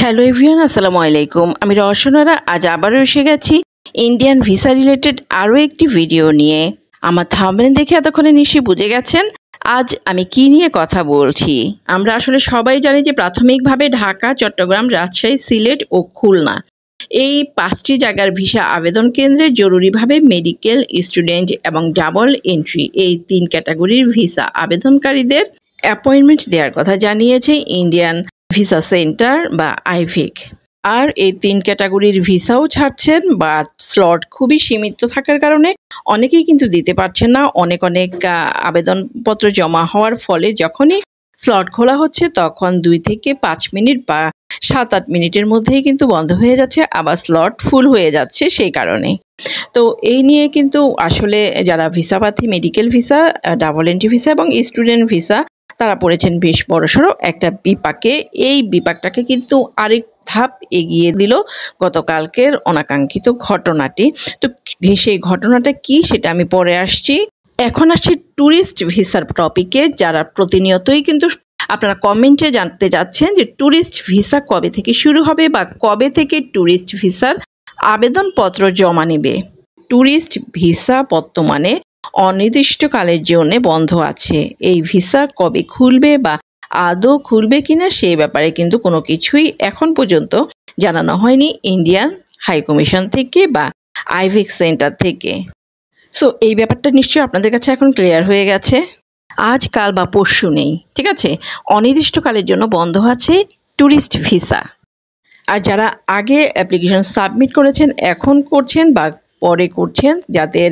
Hello everyone, আসসালামু আলাইকুম। আমি রওশনারা আজ আবারও এসে গেছি ইন্ডিয়ান ভিসা রিলেটেড আরও একটি ভিডিও নিয়ে। আমার থাম্বনেল দেখে এতক্ষণে নিশ্চয়ই বুঝে গেছেন আজ আমি কি নিয়ে কথা বলছি। আমরা আসলে সবাই জানি যে প্রাথমিকভাবে ঢাকা, চট্টগ্রাম, রাজশাহী, সিলেট ও খুলনা এই 5টি জায়গার ভিসা আবেদন কেন্দ্রে জরুরিভাবে মেডিকেল, স্টুডেন্ট এবং ডাবল এন্ট্রি এই 3 ক্যাটাগরির ভিসা আবেদনকারীদের অ্যাপয়েন্টমেন্ট দেওয়ার কথা জানিয়েছে ইন্ডিয়ান ভিসা সেন্টার বা আইভিক। আর এই 3 ক্যাটাগরির ভিসাও ছাড়ছেন, বাট স্লট খুবই সীমিত থাকার কারণে অনেকেই কিন্তু দিতে পারছেন না। অনেক আবেদনপত্র জমা হওয়ার ফলে যখনই স্লট খোলা হচ্ছে তখন 2 থেকে 5 মিনিট বা 7-8 মিনিটের মধ্যেই কিন্তু বন্ধ হয়ে যাচ্ছে, আবার স্লট ফুল হয়ে যাচ্ছে সেই কারণে। তো এই নিয়ে কিন্তু আসলে যারা ভিসা প্রার্থী, medical visa, double entry visa এবং স্টুডেন্ট ভিসা, তারা পড়েছেন বেশ বড়সড় একটা বিপাকে। এই বিপাকটাকে কিন্তু আরেক ধাপ এগিয়ে দিল গতকালকের অনাকাঙ্ক্ষিত ঘটনাটি। তো সেই ঘটনাটা কি সেটা আমি পরে আসছি। এখন আসছি ট্যুরিস্ট ভিসার টপিকে। যারা প্রতিনিয়তই কিন্তু আপনারা কমেন্টে জানতে চাচ্ছেন যে ট্যুরিস্ট ভিসা কবে থেকে শুরু হবে বা কবে থেকে ট্যুরিস্ট ভিসার আবেদনপত্র জমা নেবে। ট্যুরিস্ট ভিসা বর্তমানে অনির্দিষ্টকালের জন্য বন্ধ আছে। এই ভিসা কবে খুলবে বা আদৌ খুলবে কিনা সেই ব্যাপারে কিন্তু কোনো কিছুই এখন পর্যন্ত জানানো হয়নি ইন্ডিয়ান হাই কমিশন থেকে বা আইভিক সেন্টার থেকে। সো এই ব্যাপারটা নিশ্চয়ই আপনাদের কাছে এখন ক্লিয়ার হয়ে গেছে। আজ, কাল বা পরশু নেই, ঠিক আছে? অনির্দিষ্টকালের জন্য বন্ধ আছে ট্যুরিস্ট ভিসা। আর যারা আগে অ্যাপ্লিকেশন সাবমিট করেছেন, এখন করছেন বা পরে করছেন, যাদের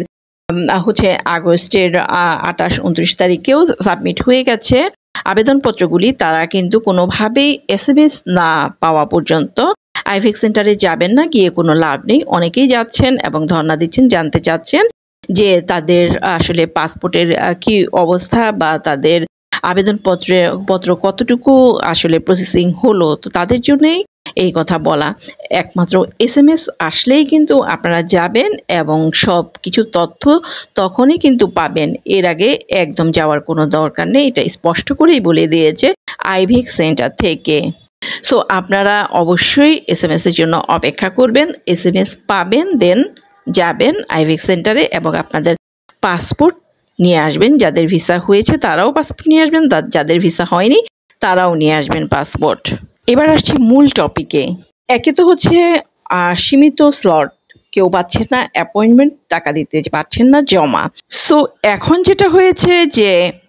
আগস্টের 28-29 তারিখেও সাবমিট হয়ে গেছে আবেদনপত্রগুলি, তারা কিন্তু কোনোভাবেই SMS না পাওয়া পর্যন্ত আইভিক সেন্টারে যাবেন না। গিয়ে কোনো লাভ নেই। অনেকেই যাচ্ছেন এবং ধর্ণা দিচ্ছেন, জানতে চাচ্ছেন যে তাদের আসলে পাসপোর্টের কি অবস্থা বা তাদের আবেদনপত্র কতটুকু আসলে প্রসেসিং হলো। তো তাদের জন্যই এই কথা বলা। একমাত্র SMS আসলেই কিন্তু আপনারা যাবেন এবং সব কিছু তথ্য তখনই কিন্তু পাবেন। এর আগে একদম যাওয়ার কোনো দরকার নেই, এটা স্পষ্ট করেই বলে দিয়েছে আইভিক সেন্টার থেকে। সো আপনারা অবশ্যই SMS এর জন্য অপেক্ষা করবেন। SMS পাবেন, দেন যাবেন আইভিক সেন্টারে এবং আপনাদের পাসপোর্ট নিয়ে আসবেন। যাদের ভিসা হয়েছে তারাও পাসপোর্ট নিয়ে আসবেন, যাদের ভিসা হয়নি তারাও নিয়ে আসবেন পাসপোর্ট। এবার আসছি মূল টপিকে। একে তো হচ্ছে সীমিত স্লট, কেউ পাচ্ছেন না অ্যাপয়েন্টমেন্ট, টাকা দিতে পারছেন না জমা। সো এখন যেটা হয়েছে যে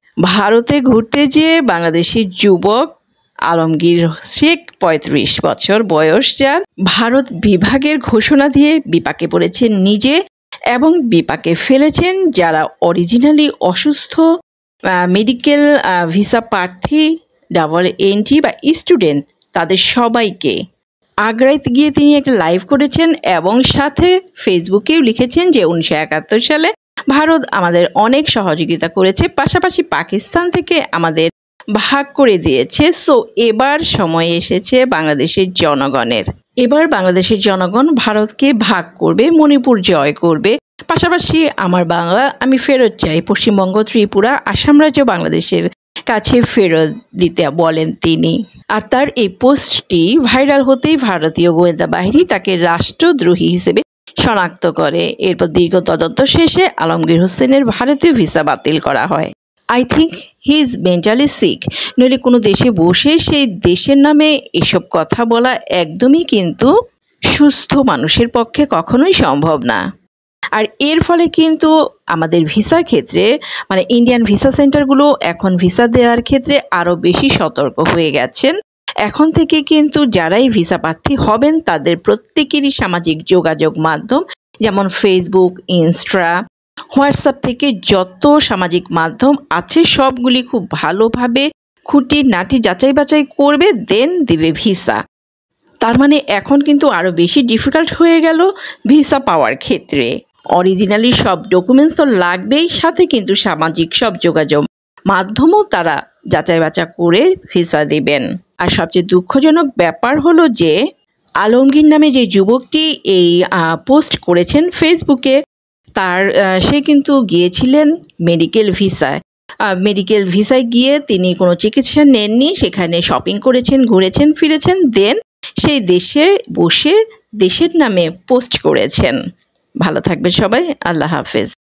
ভারতে ঘুরতে যেয়ে বাংলাদেশি যুবক আলমগীর শেখ 35 বছর বয়স, যার ভারত বিভাগের ঘোষণা দিয়ে বিপাকে পড়েছেন নিজে এবং বিপাকে ফেলেছেন যারা অরিজিনালি অসুস্থ মেডিকেল ভিসা প্রার্থী, ডাবল এন্ট্রি বা স্টুডেন্ট, তাদের সবাইকে। আগ্রায় গিয়ে তিনি একটা লাইভ করেছেন এবং সাথে ফেসবুকেও লিখেছেন যে 1971 সালে ভারত আমাদের অনেক সহযোগিতা করেছে, পাশাপাশি পাকিস্তান থেকে আমাদের ভাগ করে দিয়েছে। সো এবার সময় এসেছে বাংলাদেশের জনগণের। এবার বাংলাদেশের জনগণ ভারতকে ভাগ করবে, মণিপুর জয় করবে, পাশাপাশি আমার বাংলা আমি ফেরত চাই, পশ্চিমবঙ্গ, ত্রিপুরা, আসাম রাজ্য বাংলাদেশের কাছে ফেরত দিতে বলেন তিনি। আর তার এই পোস্টটি ভাইরাল হতেই ভারতীয় গোয়েন্দা বাহিনী তাকে রাষ্ট্রদ্রোহী হিসেবে শনাক্ত করে। এরপর দীর্ঘ তদন্ত শেষে আলমগীর হোসেনের ভারতীয় ভিসা বাতিল করা হয়। I think he is mentally sick. নইলে কোনো দেশে বসে সেই দেশের নামে এসব কথা বলা একদমই কিন্তু সুস্থ মানুষের পক্ষে কখনোই সম্ভব না। আর এর ফলে কিন্তু আমাদের ভিসার ক্ষেত্রে ইন্ডিয়ান ভিসা সেন্টারগুলো এখন ভিসা দেওয়ার ক্ষেত্রে আরও বেশি সতর্ক হয়ে গেছেন। এখন থেকে কিন্তু যারাই ভিসা প্রার্থী হবেন তাদের প্রত্যেকেরই সামাজিক যোগাযোগ মাধ্যম যেমন ফেসবুক, ইনস্টা, হোয়াটসঅ্যাপ থেকে যত সামাজিক মাধ্যম আছে সবগুলি খুব ভালোভাবে খুঁটিনাটি যাচাই বাছাই করবে, দেন দিবে ভিসা। তার এখন কিন্তু আরও বেশি ডিফিকাল্ট হয়ে গেল ভিসা পাওয়ার ক্ষেত্রে। অরিজিনালি সব ডকুমেন্টস তো লাগবেই, সাথে কিন্তু সামাজিক সব যোগাযোগ মাধ্যমও তারা যাচাই বাছাই করে ভিসা দিবেন। আর সবচেয়ে দুঃখজনক ব্যাপার হলো যে আলমগীর নামে যে যুবকটি এই পোস্ট করেছেন ফেসবুকে, সে কিন্তু গিয়েছিলেন মেডিকেল ভিসায়। মেডিকেল ভিসায় গিয়ে তিনি কোনো চিকিৎসা নেননি, সেখানে শপিং করেছেন, ঘুরেছেন ফিরেছেন, দেন সেই দেশে বসে দেশের নামে পোস্ট করেছেন। ভালো থাকবেন সবাই। আল্লাহ হাফেজ।